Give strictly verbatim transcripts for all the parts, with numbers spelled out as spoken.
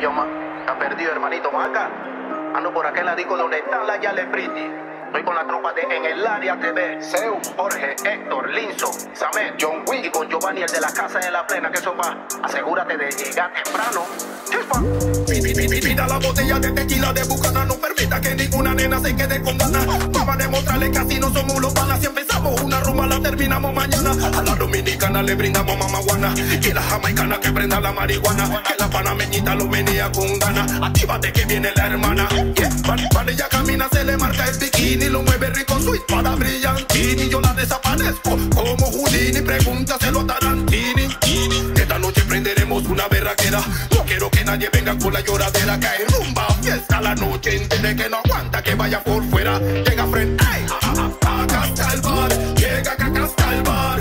yo más. Está perdido, hermanito, Maca. Ando por aquel ladico donde están las Yale Pretty. Estoy con la tropa de En el Área T V. Seu, Jorge, Héctor, Linzo, Samet, John Wick y con Giovanni, el de la Casa de la Plena. Que eso va. Asegúrate de llegar temprano. Chispa. Pida la botella de tequila de Bucana. No permita que ninguna nena se quede con ganas. Vamos a demostrarle que así no somos los panas. Si empezamos una rumba la terminamos mañana. A la dominicana le brindamos mamaguana. Y la jamaicana que prenda la marihuana. Que la panameñita lo menea con ganas. Actívate que viene la hermana. Yeah. Cuando ella camina se le marca el bikini. Lo mueve rico su espada brillantini. Yo la desaparezco como Houdini. Pregúntaselo a Tarantini. Esta noche prenderemos una berraquera. No quiero que nadie venga con la lloradera. Cae rumba, fiesta la noche entera. Que no aguanta que vaya por fuera. Llega friend, ey, acá está el bar. Llega acá, acá está el bar.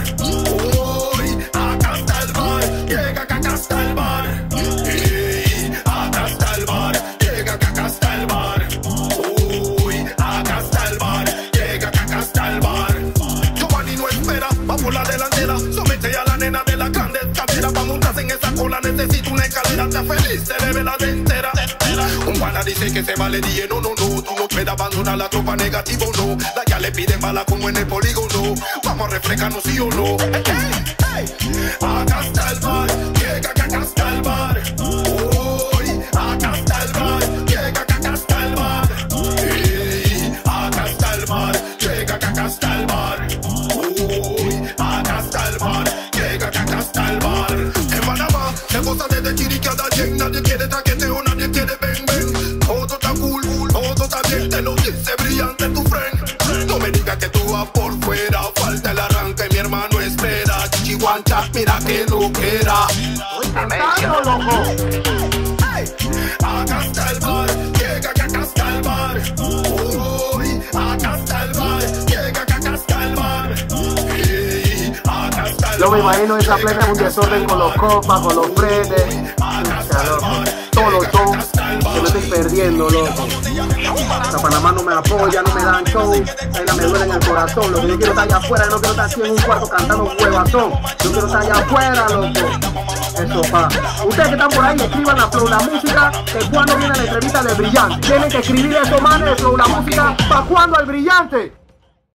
Uy, acá está el bar. Llega acá, acá está el bar. Ey, acá está el bar. Llega acá, acá está el bar. Uy, acá está el bar. Llega acá, acá está el bar. Giovanni no espera, va por la delantera. Somete a la nena de la grande cadera. Pa' montarse en esa cola necesito una escalera. Está feliz, se le ve la dentera. Un pana dice que se vale, dije no, no, no. Tú no puedes abandonar la tropa negativo, no. La ya le piden bala como en el polígono. Vamos a reflejarnos sí o no. Hey, hey. Acá está el bar. Llega acá, acá está el bar. Uy, acá está el bar. Llega acá, acá está el bar. Hey, acá está el bar. Llega acá, acá está el bar. Uy, acá está el bar. Llega acá, acá está el bar. En Panamá se goza desde Chiriquí hasta Yen. Nadie quiere taqueteo, nadie quiere ven, ven. Todo está cool, cool, todo está bien. Te lo dice brillante tu friend. No me digas que tú vas por fuera. Falta el arranque, mi hermano espera. Chichihuancha, mira que no quiera. ¡Cantando, loco! Hey, acá está el bar. Llega acá, acá está el bar. Uy, acá está el bar. Llega acá, acá está el bar. Hey, acá está el bar. Yo me imagino esa plena es un desorden con los copas, con los frenes. Todos los shows que me estoy perdiendo, loco. Hasta Panamá no me apoya, no me dan show. Ahí me duele en el corazón. Lo que yo quiero estar allá afuera, yo no quiero estar aquí en un cuarto cantando huevazón. Yo quiero estar allá afuera, loco. Eso, pa. Ustedes que están por ahí, escriban la Flow La Música. Que cuando viene la entrevista del Brillante. Tienen que escribir eso, manes, de Flow La Música. ¿Para cuándo el Brillante?